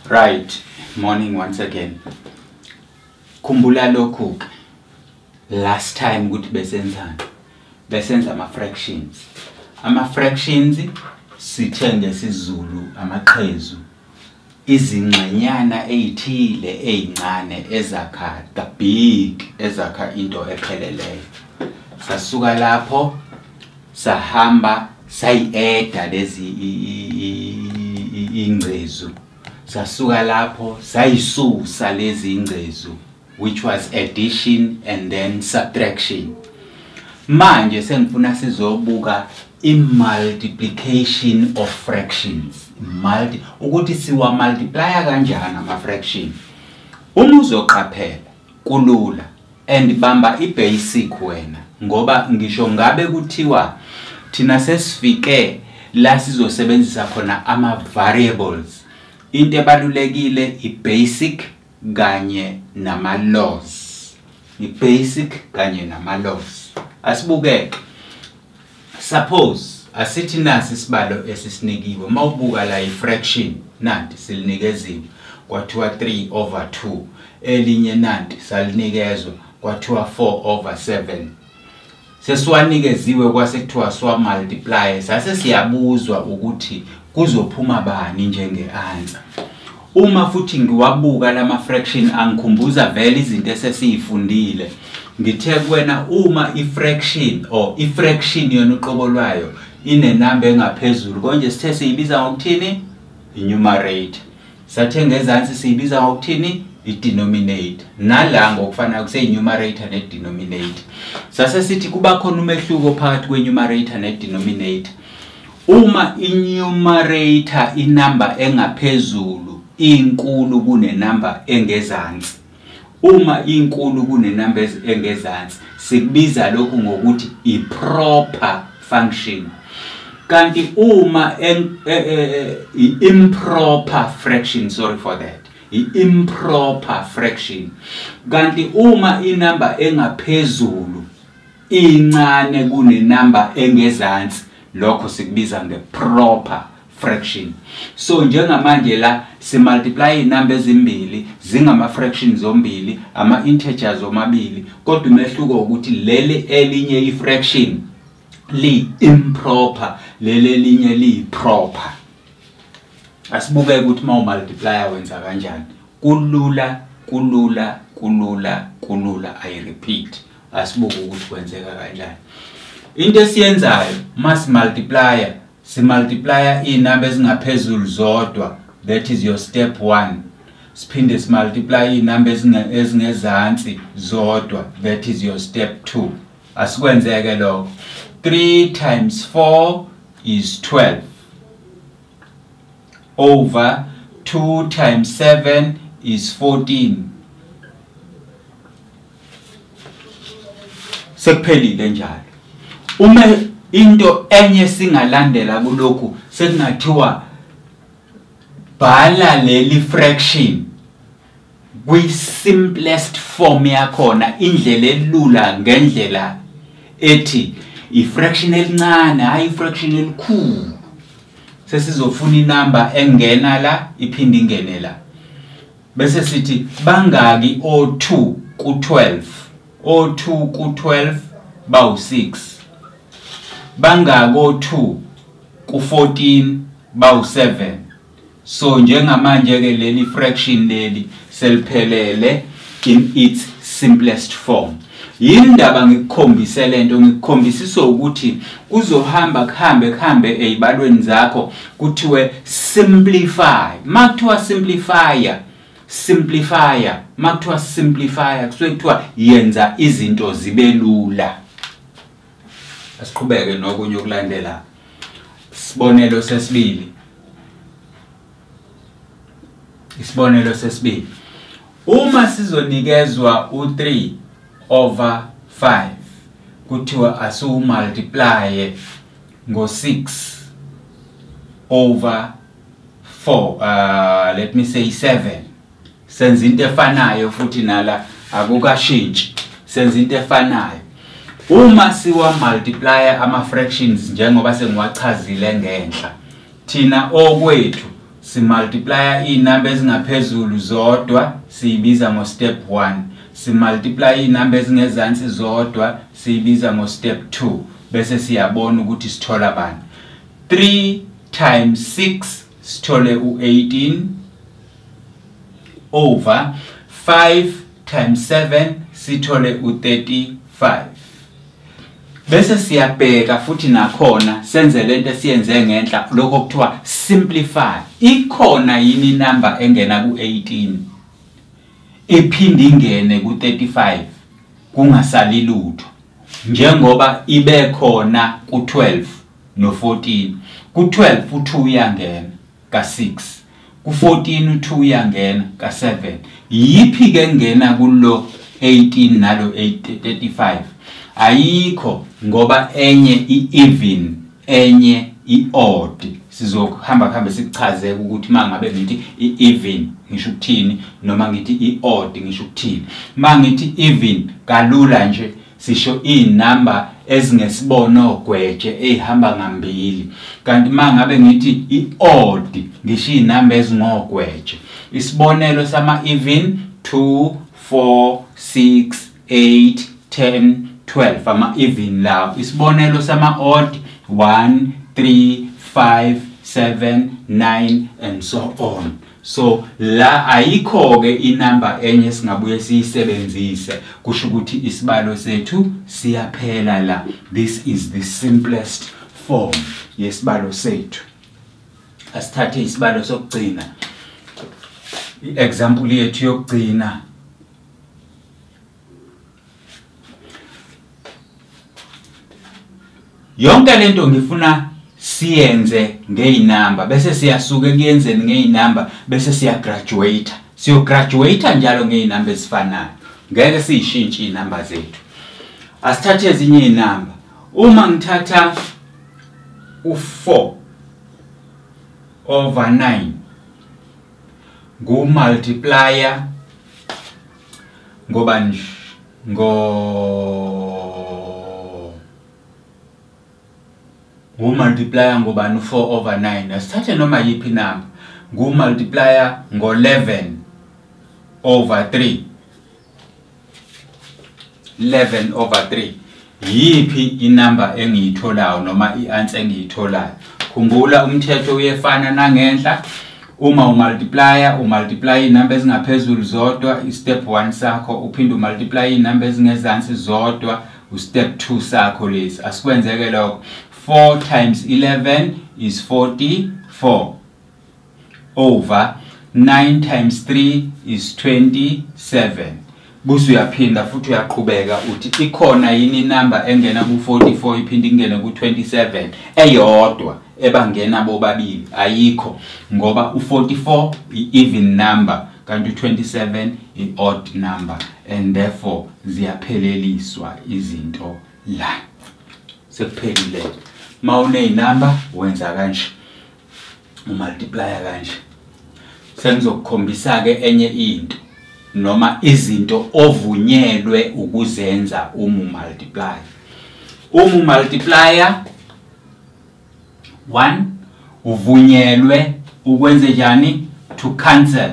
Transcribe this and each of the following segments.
Right, morning once again. Khumbula lokhu last time ukuthi besenza ama-fractions. Ama-fractions sithe ngesizulu amaqhezu izingxenyana ezithile ezincane ezakha the big ezakha into epheleleyo. Sasuka lapho sahamba sayi-eda lezi ingcezu. Sasuka lapho sayisusa lezi ingcezu, which was addition and then subtraction. Manje sengifuna sizobuka multiplication of fractions. Ukuthi siwa multiply kanjani ama fraction. Uma uzoqaphela kulula and bamba ibasic wena ngoba ngisho ngabe kuthiwa thina sesifike la sizosebenzisa khona ama variables. Into ebalulekile ibasic kanye nama laws. Ibasic kanye nama laws. Asibukeke. Suppose asithi nasi isibalo esisinikiwe mawubuka la ifraction nanti silinikeziwe kwathiwa 3/2 elinye nanti salinikezwe kwathiwa 4/7 sesiwanikeziwe kwasekuthiwa swa multiply sase siyabuzwa ukuthi kuzophuma bani njenge answer. Uma futhi ngiwabuka lama fraction angikhumbuza vele izinto esesiyifundile ngithe kuwena uma ifraction or ifraction yona uqobo lwayo ine number engaphezulu konje sithe siyibiza ngokuthini i-numerator, sathe ngezansi siyibiza ngokuthini i-denominator. Nala ngokufana kuse-numerator ne-denominator sase sithi kuba khona umehluko phakathi kwe-numerator ne-denominator. Uma i-numerator inumber engaphezulu inkulu kunenumber engezansi, uma inkulu kunenumber engezansi sikubiza lokhu ngokuthi i-proper function. Kanti uma improper fraction, sorry for that, improper fraction. Kanti uma inumber engaphezulu incane kunenumber engezansi lokho sikubiza nge-proper fraction. So njengamanje la simultiply inumber ezimbili zingama fractions zombili ama integers omabili kodwa umehluko ukuthi leli elinye ifraction li improper leli elinye li proper. Asibuke ukuthi ma multiply wenza kanjani. Kulula I repeat. Asibuke ukuthi kwenzeka kanjani. Into esiyenzayo mas multiplier simultiplier inumber ezingaphezulu zodwa, that is your step 1. Siphinde simultiply inumber ezingezansi zodwa, that is your step 2. Asikwenzeke lokho. 3 times 4 is 12 over 2 times 7 is 14. Sekuphelile njalo. Uma into enye singalandela kulokhu sekungathiwa bhala leli fraction kwi simplest form yakhona, indlela elula ngendlela ethi ifraction elincane hayi ifraction elikhulu. Sesizofuna inumber engena la iphinde ingene la. Bese sithi bangaki o2 ku12. O2 ku12 bawu6. Bangaki o2 ku14 bawu7. So njengamanje ke leli fraction leli seliphelele in its simplest form. Yindaba ngikukhombise lento ngikukhombisisa ukuthi kuzohamba kuhambe ezibalweni zakho kuthiwe simplify. Makuthiwa simplifier kusuke kuthiwa yenza izinto zibe lula. Asiqhubeke nokunye okulandela. Isibonelo sesibili. Uma sizonikezwa u3/5 kuthiwa asu multiply ngo6 over 4, let me say 7. Senza into efanayo futhi nala akukashintshi. Senza into efanayo. Uma siwa multiply ama fractions njengoba sengiwachazile ngenhla, thina okwethu simultiply inamba ezingaphezulu zodwa siyibiza ngo step 1, simultiply inamba ezingezansi zodwa siyibiza ngo step 2, bese siyabona ukuthi sithola bani. 3 times 6 sithole u18 over 5 times 7 sithole u35. Bese siyabheka futhi nakhona senze lento esiyenze ngenhla lokho kuthiwa simplify. Ikhona yini inamba engena ku18 iphinde ingene ku35 kungasali lutho, njengoba ibe khona ku12 no14. Ku12 u2 uyangena ka6, ku14 u2 uyangena ka7. Yipi ke ngena kulo 18 nalo 35? Ayikho, ngoba enye i-even enye i-odd. Sizohamba sichaze ukuthi mangabe ngithi i-even ngisho ukuthini noma ngithi i-odd ngisho ukuthini. Mangithi even kalula nje sisho inamba ezingesibono gweje ehamba ngambili, kanti mangabe ngithi i-odd ngisho inamba ezingogweje. Isibonelo sama even 2 4 6 8 10 12 ama even lawo. Isibonelo sama odd 1 3 5 7 9 and so on. So la ayikho ke inamba enye singabuye siyisebenzise kusho ukuthi isibalo sethu siyaphela la. This is the simplest form yesibalo sethu. Asithathe isibalo sokugcina, i-example yethu yokugcina. Yonke lento ngifuna siyenze ngeinamba bese siyasuka kuyenzeni ngeinamba bese siyagraduate. Siyograduate njalo ngeinamba ezifanayo. Ngeke siyishintshe inamba zethu. Asithathe ezinye inamba. Uma ngithatha u4 over 9 ngumultiplier ngobani multiplier ngobani 4 over 9. Asithathe noma yipi number multiplier ngo11 over 3. 11 over 3. Yipi inamba engiyitholayo noma ianswer engiyitholayo? Khumbula umthetho uyefana nangenhla. Uma umultiply inamba ezingaphezulu zodwa step 1 sakho, uphinde umultiply inamba ezingezansi zodwa step 2 sakho lesi. Asikwenzeke lokho. 4 times 11 is 44 over 9 times 3 is 27. Busu uyaphinda futhi uyaqhubeka uthi ikhona yini inamba engena ku44 iphinde ingene ku27 eyodwa ebangena bobabili? Ayikho, ngoba u44 i-even number kanti u27 i-odd number, and therefore ziyapheleliswa izinto la. Sekuphelile. Mawune inamba wenza kanje, umultiplier kanje. Sengizokukhombisa ke enye into noma izinto ovunyelwe ukuzenza umultiplier. Umultiplier 1 uvunyelwe ukwenza njani? To cancel.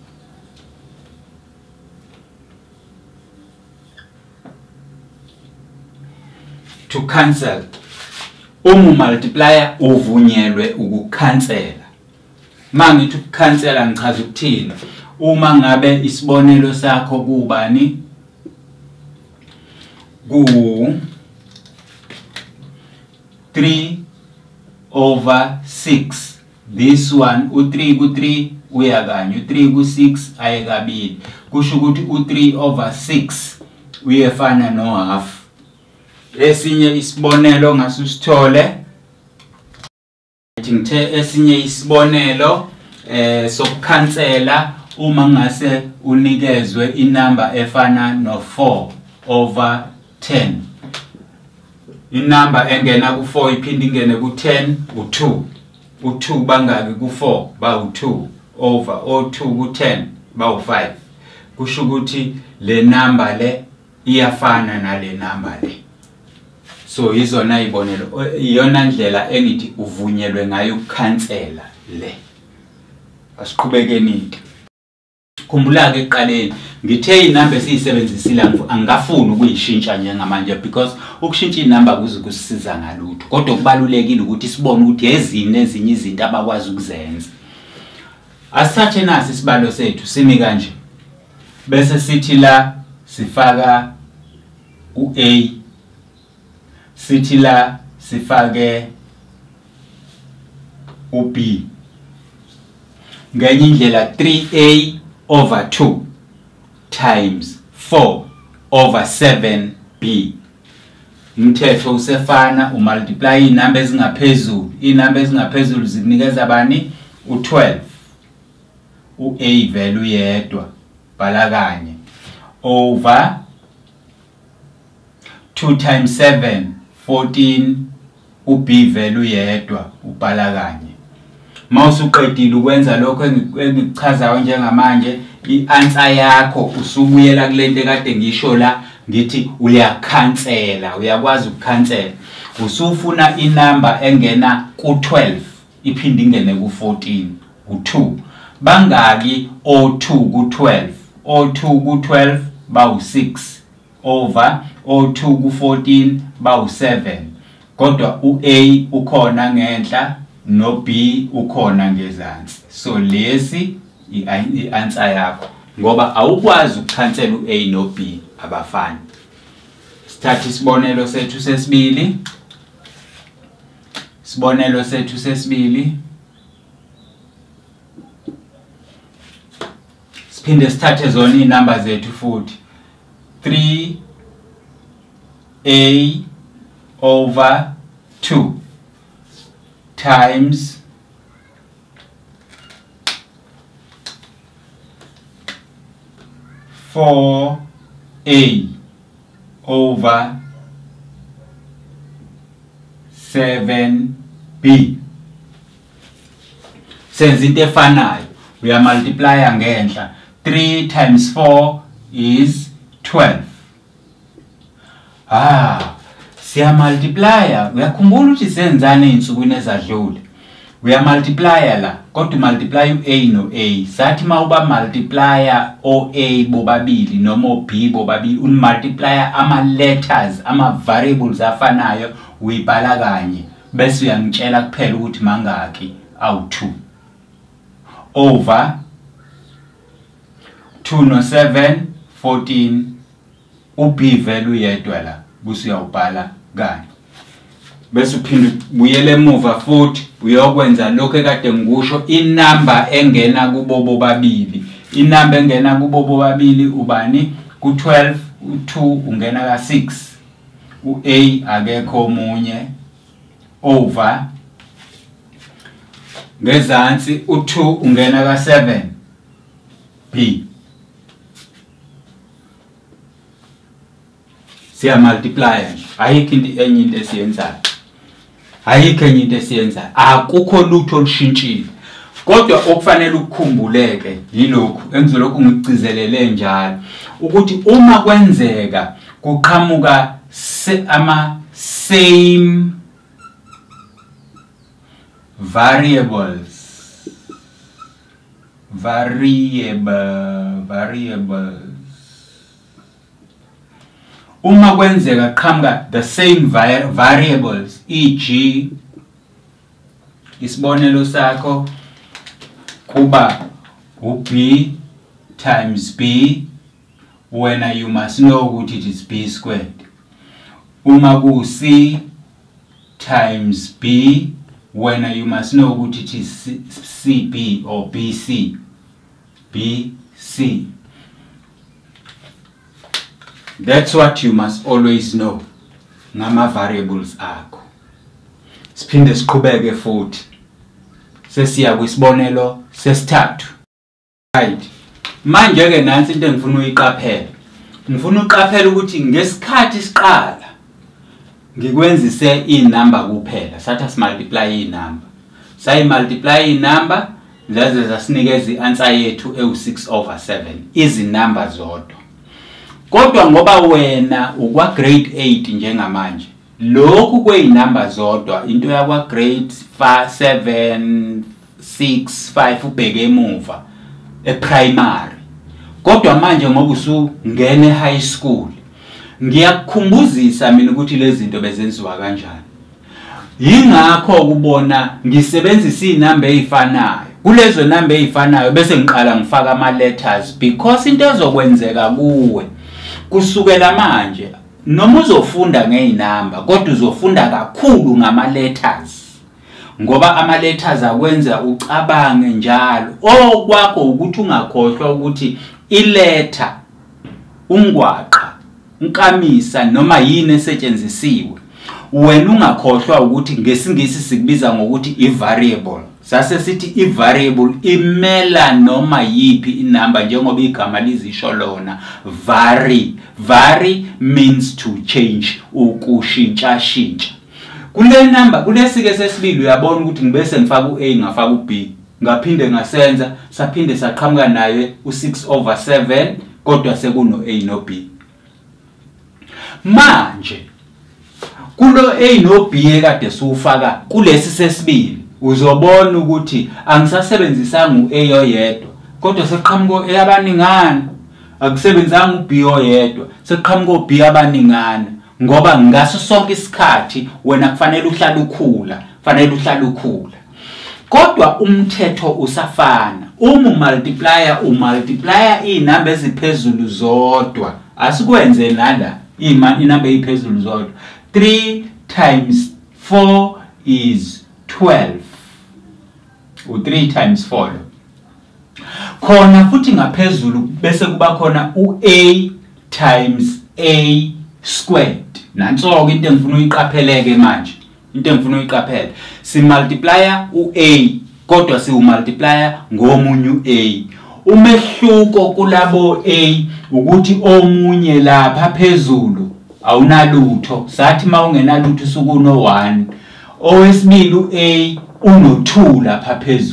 To cancel. Umultiplier uvunyelwe ukukhansela. Mangithi ukukhansela ngichaza ukuthini? Uma ngabe isibonelo sakho kubani? Ku 3 over 6. This one u3 ku3 uya kanye, u3 ku6 aye kabili. Kusho ukuthi u3 over 6 uyefana no half. Esinye isibonelo ngasusithole. Ngithe esinye isibonelo sokukhansela uma ngase unikezwe inamba efana no 4 over 10. Inamba engena ku4 iphinde ingene ku10 u2. U2 bangaki ku4 ba u2 over o2 ku10 ba u5. Kusho ukuthi le number le iyafana nale number le. So izona ibonelo iyona ndlela engithi uvunyelwe ngayo ukukhansela le. asiqhubekeni ke. Khumbula ke eqaleni ngithe inamba esiyisebenzisile angafuni ukuyishintsha njengamanje because ukushintsha inamba kuze kusisiza ngalutho, kodwa kubalulekile ukuthi sibone ukuthi ezinye ezinye izinto abakwazi ukuzenza. Asithathe nasi isibalo sethu simi kanje, bese sithi la sifaka u-A, sithi la sifake u-B. Ngenye indlela 3A over 2 times 4 over 7B. Umthetho usefana, umultiply inamba ezingaphezulu. Inamba ezingaphezulu zikunikeza bani? U12. U-A value yedwa bhala kanye over 2 times 7 14, u-B value yedwa ubhala kanye. Mawusuqedile ukwenza lokho engikuchazayo njengamanje, i-answer yakho usubuyela kulento ekade ngisho la ngithi uyakhansela, uyakwazi ukukhansela. Usufuna inamba engena ku12 iphinde ingene ku14, u2. Bangaki O2 ku12? O2 ku12 bawu6 over O2 ku14 bawu7. Kodwa u-A ukhona ngenhla no B ukhona ngezansi. So lesi i-answer yakho ngoba awukwazi ukukhansela u-A no B abafani. Sithatha isibonelo sethu sesibili. Isibonelo sethu sesibili. Siphinde sithathe zona inamba zethu futhi. 3A over 2 times 4A over 7B. Senza into efanayo, uyamultiply ngenhla. 3 times 4 is 12. Siyamultiply. Uyakhumbula ukuthi senzani einsukwini ezadlule? Uyamultiply la, kodwa multiply u-A no-A. Sathi mawuba multiplier o-A bobabili noma o-B bobabili, unimultiplier ama-letters, ama-variables afanayo, uyibhala kanye. Bese uyangitshela kuphela ukuthi mangaki, awu-2. Over 2 no 7, 14, u-B value yedwa la, bese uyawubhala kanye. Bese uphinde ubuyele emuva futhi uyokwenza lokho ekade ngikusho, inamba engena kubo bobabili. Inamba engena kubo bobabili ubani? Ku12, u2 ungena ka6, u-A akekho omunye, over ngezansi u2 ungena ka7, B. Siya multiply nje, ayikho enye into esiyenzayo. Ayikho enye into esiyenzayo, akukho lutho olushintshile. Kodwa okufanele ukukhumbuleke yilokhu engizolokhu ngikucizelele njalo, ukuthi uma kwenzeka kuqhamuka ama same variables, uma kwenzeka qhamuka the same variables, e.g. isibonelo sakho kuba u-B times B, wena you must know ukuthi it is B squared. Uma ku-C times B, wena you must know ukuthi it is CB or BC. BC. That's what you must always know ngama variables akho. Siphinde siqhubeke futhi. Sesiya kwisibonelo sesithathu. Right. Manje ke nansi into engifuna uyiqaphela. Ngifuna uqaphela ukuthi ngesikhathi siqala ngikwenzise inamba kuphela. Satha simultiply inamba. Sayi multiply inamba zaze zasinikeza ianswer yethu ewu6 over 7. Izinamba zodwa. Kodwa ngoba wena ukwa grade 8 njengamanje, lokhu kweinamba zodwa into yakwa grade 7, 6 5 ubheke emuva eprimary. Kodwa manje ngoba usungene high school ngiyakukhumbuzisa mina ukuthi lezi zinto bezenziwa kanjani. Yingakho ukubona ngisebenzisa inamba ezifanayo. Kulezo namba ezifanayo bese ngiqala ngifaka ama letters because into ezokwenzeka kuwe kusukela manje noma uzofunda ngeinamba kodwa uzofunda kakhulu ngama letters. Ngoba ama letters akwenza ucabange njalo. Okwakho ukuthi ungakhohlwa ukuthi iletter, ungwaqa, unkamisa noma yini esetshenzisiwe. Wena ungakhohlwa ukuthi ngesingisi sikubiza ngokuthi i-variable. Sase sithi i-variable imela noma yipi inamba njengoba igama lizisho lona. Vary means to change, ukushintsha shintsha. Kule namba kulesike sesibili uyabona ukuthi ngibese ngifaka u-A ngafaka u-B. Ngaphinde ngasenza saphinde saqhamuka naye u6/7 kodwa sekuno-A no-B. Manje kulo A no B ekade siwufaka kulesi sesibili uzobona ukuthi angisasebenzisanga u-A oyedwa kodwa seqhamuka eyabaningana, akusebenzanga u-B oyedwa seqhamuka u-B abaningana. Ngoba ngaso sonke isikhathi wena kufanele uhlale ukhula, kodwa umthetho usafana. Uma umultiplier inamba eziphezulu zodwa, asikwenze nala inamba eziphezulu zodwa. 3 times 4 is 12. U3 times 4 khona futhi ngaphezulu bese kuba khona u-A times A squared. Nanso-ke into engifuna uyiqapheleke manje. Simultiplier u-A kodwa siwumultiplier ngomunye u-A. Umehluko kulabo A ukuthi omunye lapha phezulu awunalutho. Sathi mawungenalutho usukuno1. Owesibili u-A uno2 lapha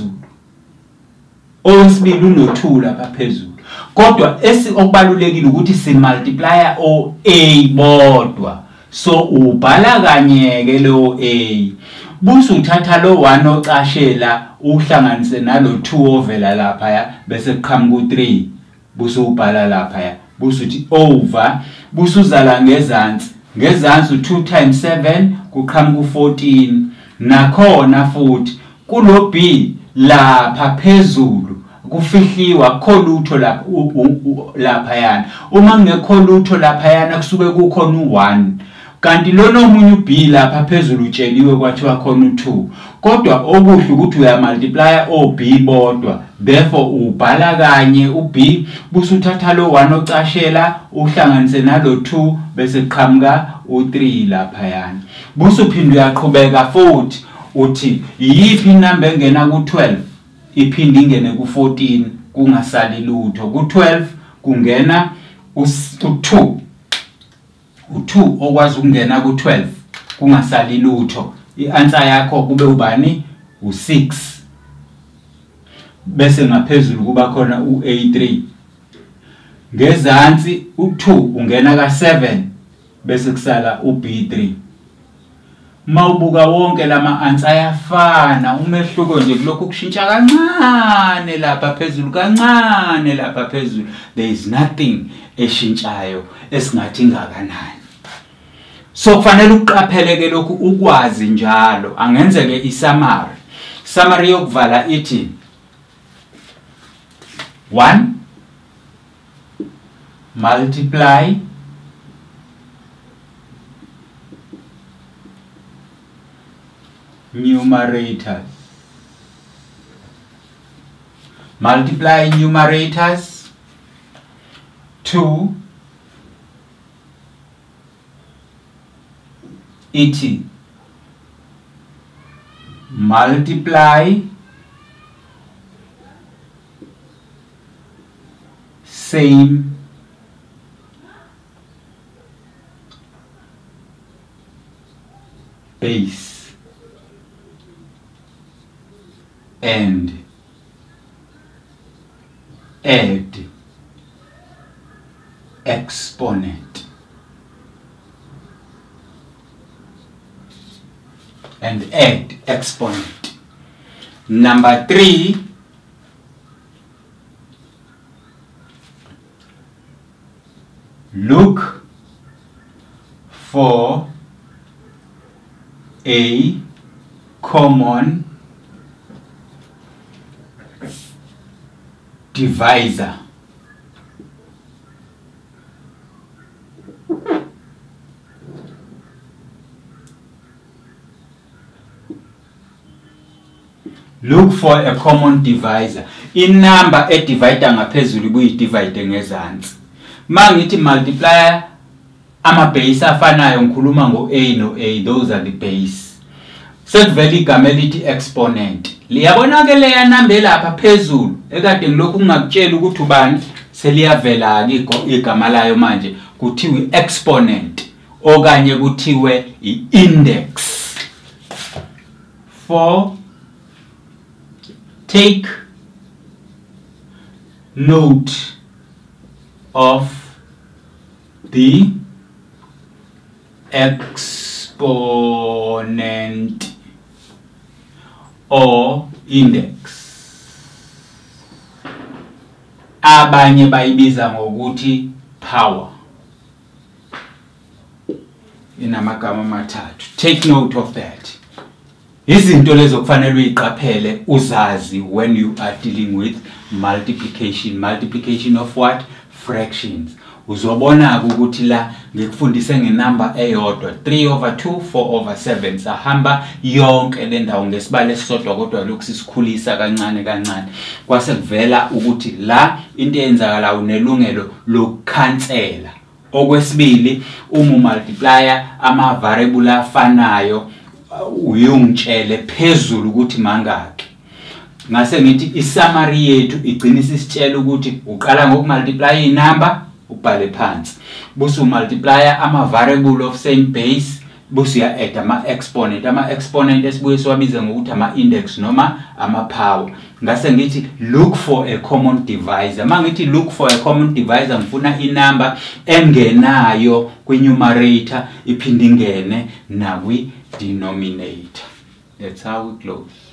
phezulu. Kodwa okubalulekile ukuthi simultiplier o-A bodwa. So ubhala kanye ke lo A. Busu uthatha lo 1 ocashela uhlanganise nalo 2 ovela lapha ya bese kuqhamuka u3 busu ubhala lapha ya busu uthi over busu uzala ngezansi u2 times 7 kuqhamuka u14 nakhona futhi kulo B lapha phezulu kufihliwa kholutho lapha yana. Uma ngekho lutho lapha yana kusuke kukhona u1 kanti lona omunye uB lapha phezulu utsheliwe kwathiwa khona u2. Kodwa okuhle ukuthi uyamultiplier oB bodwa, therefore ubhala kanye uB bese uthatha lo 1 ocashela uhlanganise nalo 2 bese qhamuka u3 lapha yana. Bese uphinde uyaqhubeka futhi uthi yipi inamba engena ku12 iphinde ingene ku14 kungasali lutho. Ku12 kungena u2 okwazi ukungena ku12 kungasali lutho. I-answer yakho kube ubani u6 bese ngaphezulu kuba khona u-A3. Ngezansi u2 ungena ka7 bese kusala uB3. Mawubuka wonke lama answer ayafana, umehluko nje kulokhu kushintsha kancane lapha phezulu, there is nothing eshintshayo esingathi ngakanani. So kufanele uqapheleke lokhu ukwazi njalo. Angenzeke isummary yokuvala ithi 1 multiply numerators. Multiply numerators. 2 it multiply same base and add exponent Number 3, look for a common divisor. Look for a common divisor. Inumber edivida ngaphezulu kuyidivide ngezansi. Mangithi multiplier ama base afanayo ngikhuluma ngo a no a, those are the base. Sekuvela igama elithi exponent. Liyabona ke leya number lapha phezulu ekade ngilokhu ngingakutshela ukuthi ubani seliyavela ke igama layo manje kuthiwe exponent okanye kuthiwe index. 4, take note of the exponent or index. Abanye bayibiza ngokuthi power. Inamagama amathathu. Take note of that. Izinto lezo kufanele uyiqaphele uzazi when you are dealing with multiplication. Multiplication of what? Fractions. Uzobona ukuthi la ngikufundise ngenumber eyodwa 3/2 4/7 sahamba yonke le ndawo ngesibalo esisodwa kodwa lokhu sisikhulisa kancane kancane kwase kuvela ukuthi la into eyenzakala unelungelo lokukhansela. Okwesibili uma multiplier ama variable afanayo uyungitshele phezulu ukuthi mangaki. Ngase ngithi isummary yethu igcinisa isitshela ukuthi uqala ngokumultiply inumber ubhale phansi bese umultiplier ama variable of same base bese uya add ama exponent esibuye siwabize ngokuthi ama index noma ama power. Ngase ngithi look for a common divisor. Mangithi look for a common divisor ngifuna inumber engenayo kwi-numerator iphinde ingene na kwi-denominator. That's how we close.